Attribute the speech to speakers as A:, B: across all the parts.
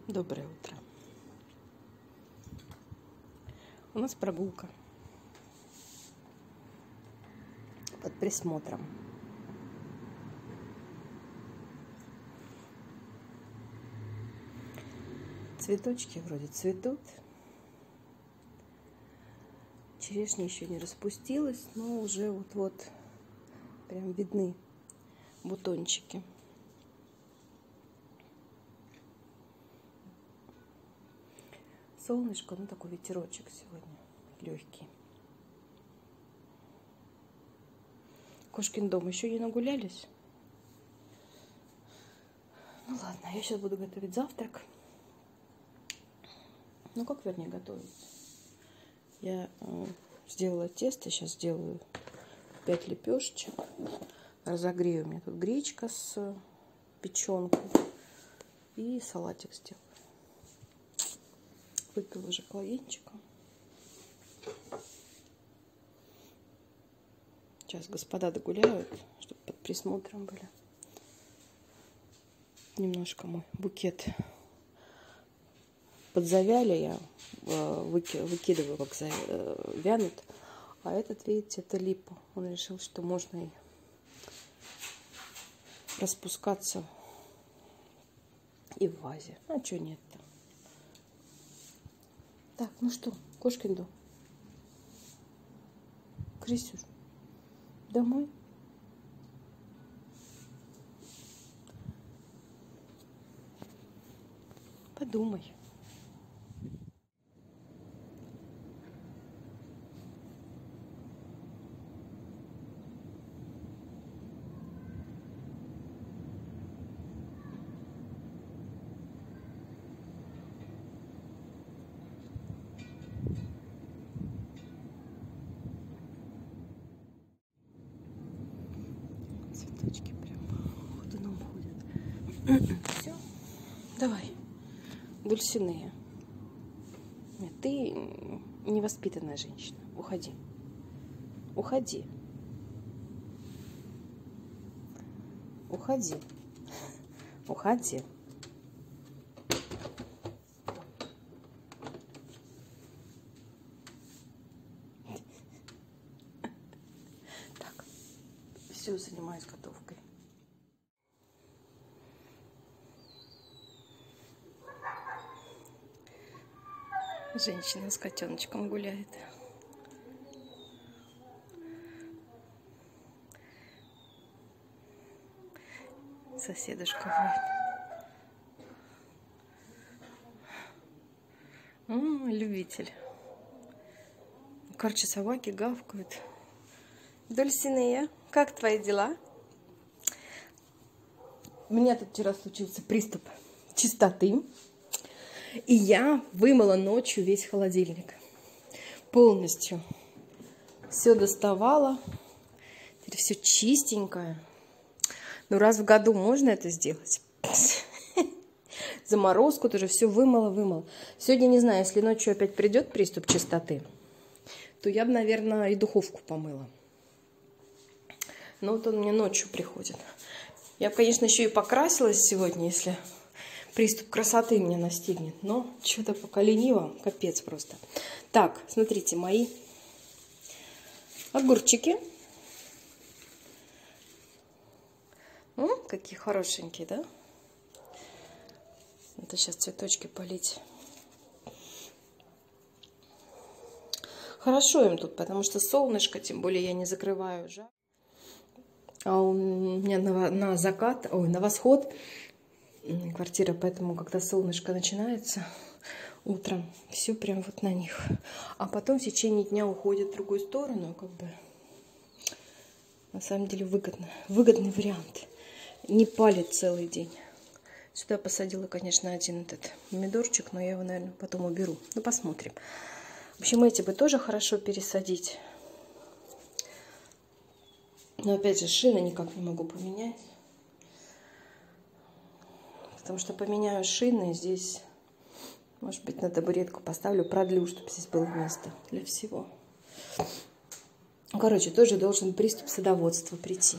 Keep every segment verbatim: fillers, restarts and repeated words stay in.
A: Доброе утро. У нас прогулка под присмотром. Цветочки вроде цветут. Черешня еще не распустилась, но уже вот-вот прям видны бутончики. Солнышко, ну такой ветерочек сегодня легкий. Кошкин дом еще не нагулялись. Ну ладно, я сейчас буду готовить завтрак. Ну как, вернее, готовить? Я э, сделала тесто, сейчас сделаю пять лепешечек. Разогрею, у меня тут гречка с печенкой. И салатик сделаю. Выпила уже половинчика. Сейчас господа догуляют, чтобы под присмотром были. Немножко мой букет подзавяли, я выкидываю, как вянут. А этот, видите, это липа. Он решил, что можно и распускаться и в вазе. А что нет-то? Так, ну что, кошкин дом. Крисюш, домой? Подумай. Цветочки прям ходуном ходят. Все, давай, Дульсинея. Нет, ты невоспитанная женщина. Уходи. Уходи. Уходи. Уходи. Так, все, занимаюсь готовкой. Женщина с котеночком гуляет. Соседушка воет. М-м, любитель. Короче, собаки гавкают. Дульсинея, как твои дела? У меня тут вчера случился приступ чистоты. И я вымыла ночью весь холодильник. Полностью. Все доставала. Теперь все чистенькое. Ну, раз в году можно это сделать. Заморозку тоже все вымыла, вымыла. Сегодня, не знаю, если ночью опять придет приступ чистоты, то я бы, наверное, и духовку помыла. Но вот он мне ночью приходит. Я бы, конечно, еще и покрасилась сегодня, если приступ красоты меня настигнет. Но что-то пока лениво, капец просто. Так, смотрите, мои огурчики. М, какие хорошенькие, да? Это сейчас цветочки полить. Хорошо им тут, потому что солнышко, тем более я не закрываю жар. А у меня на, на закат, ой, на восход квартира, поэтому, когда солнышко начинается утром, все прям вот на них. А потом в течение дня уходит в другую сторону, как бы, на самом деле, выгодно. Выгодный вариант. Не палит целый день. Сюда я посадила, конечно, один этот помидорчик, но я его, наверное, потом уберу. Ну, посмотрим. В общем, эти бы тоже хорошо пересадить. Но, опять же, шины никак не могу поменять. Потому что поменяю шины, здесь, может быть, на табуретку поставлю, продлю, чтобы здесь было место для всего. Короче, тоже должен приступ садоводства прийти.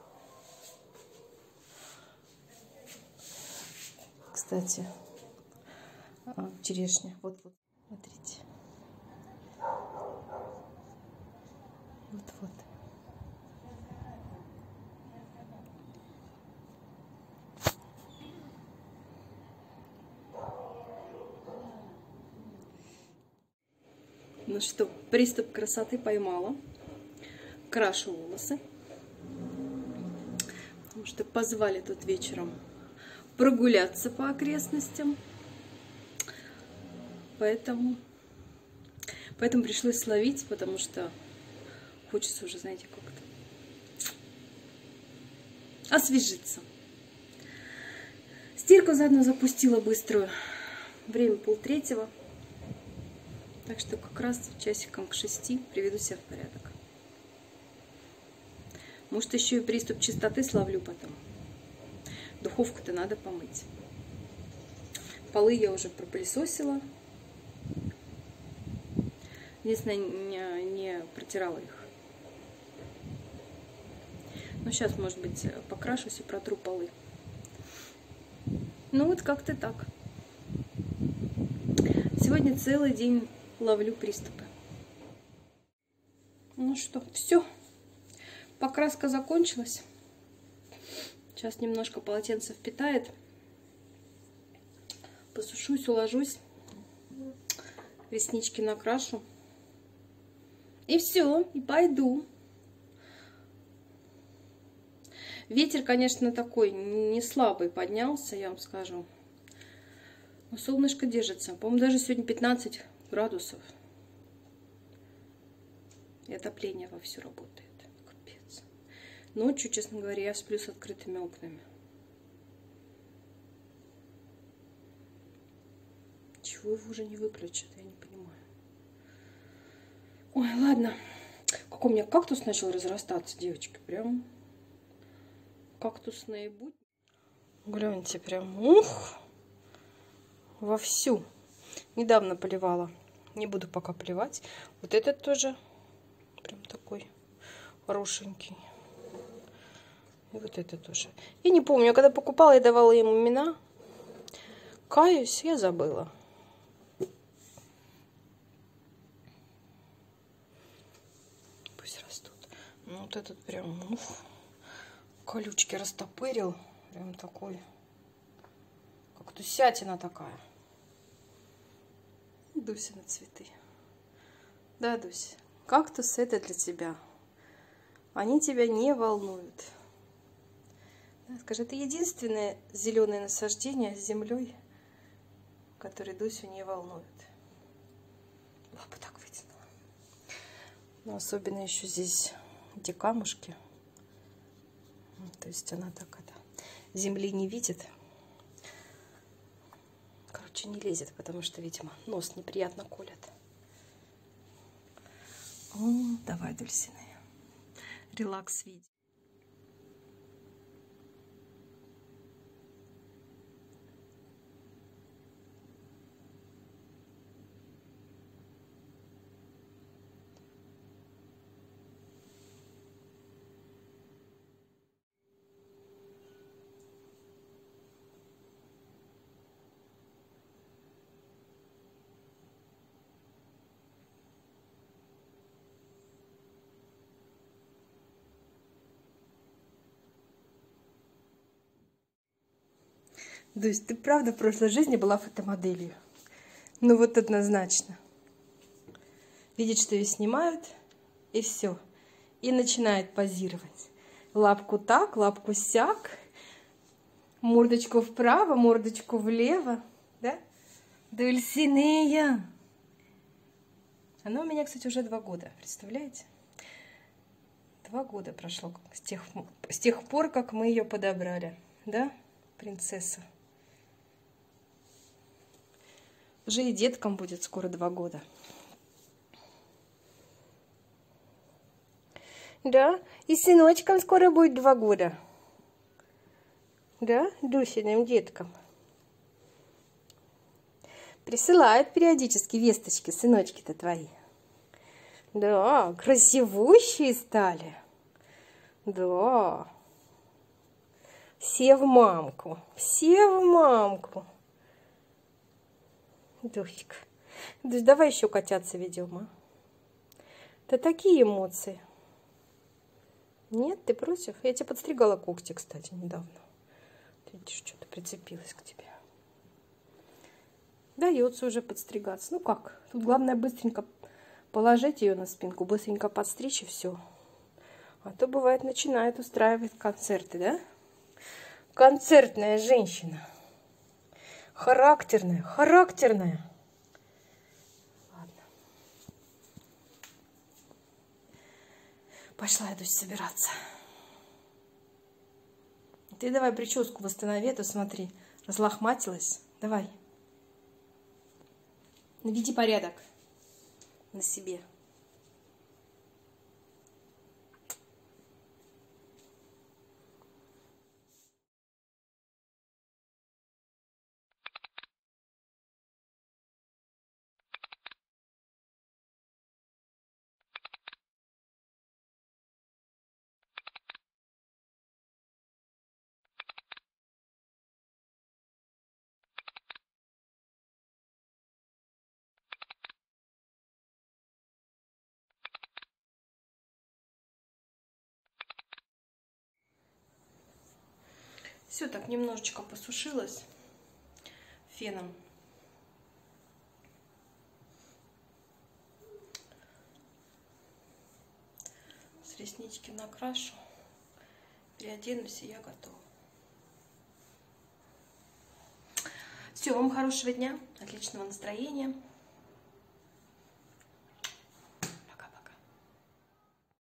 A: Кстати, а, черешня. Вот, вот, смотрите. Вот, вот. Ну что, приступ красоты поймала. Крашу волосы. Потому что позвали тут вечером прогуляться по окрестностям. Поэтому, поэтому пришлось словить, потому что хочется уже, знаете, как-то освежиться. Стирку заодно запустила быструю. Время полтретьего. Так что как раз часиком к шести приведу себя в порядок. Может, еще и приступ чистоты словлю потом. Духовку-то надо помыть. Полы я уже пропылесосила. Единственное, не, не протирала их. Но сейчас, может быть, покрашусь и протру полы. Ну вот как-то так. Сегодня целый день ловлю приступы. Ну что, все. Покраска закончилась. Сейчас немножко полотенце впитает. Посушусь, уложусь. Реснички накрашу. И все, и пойду. Ветер, конечно, такой не слабый поднялся, я вам скажу. Но солнышко держится. По-моему, даже сегодня пятнадцать градусов. И отопление вовсю работает. Капец. Ночью, честно говоря, я сплю с открытыми окнами. Чего его уже не выключат, я не понимаю. Ой, ладно. Какой у меня кактус начал разрастаться, девочки. Прям кактусные будни. Гляньте, прям ух, вовсю. Недавно поливала. Не буду пока поливать. Вот этот тоже прям такой хорошенький. И вот это тоже. Я не помню, я когда покупала, я давала ему имена. Каюсь, я забыла. Пусть растут. Ну вот этот прям ух, колючки растопырил. Прям такой, как тусятина такая. Дуся на цветы. Да, Дуся, кактус это для тебя. Они тебя не волнуют. Да, скажи, это единственное зеленое насаждение с землей, которое Дусю не волнует. Лапу так вытянула. Но особенно еще здесь эти камушки. То есть она так это земли не видит. Короче, не лезет, потому что, видимо, нос неприятно колет. О, давай, Дульсины. Релакс видео. Дусь, ты правда в прошлой жизни была фотомоделью? Ну вот однозначно. Видит, что ее снимают, и все. И начинает позировать. Лапку так, лапку сяк. Мордочку вправо, мордочку влево. Да? Дульсинея. Она у меня, кстати, уже два года. Представляете? Два года прошло с тех, с тех пор, как мы ее подобрали. Да, принцесса? Уже и деткам будет скоро два года. Да, и сыночкам скоро будет два года. Да, Дусиным деткам. Присылают периодически весточки, сыночки-то твои. Да, красивущие стали. Да. Все в мамку. Все в мамку. Дусик. Дусь, давай еще котятся ведем, а? Да такие эмоции. Нет, ты против? Я тебе подстригала когти, кстати, недавно. Ты видишь, что-то прицепилась к тебе. Дается уже подстригаться. Ну как? Тут главное быстренько положить ее на спинку, быстренько подстричь и все. А то бывает начинает устраивать концерты, да? Концертная женщина. Характерная, характерная. Ладно. Пошла я, Дусь, собираться. Ты давай прическу восстанови, а то смотри, разлохматилась. Давай. Наведи порядок на себе. Все так немножечко посушилось феном. С реснички накрашу, переоденусь, и я готова. Все, вам хорошего дня, отличного настроения.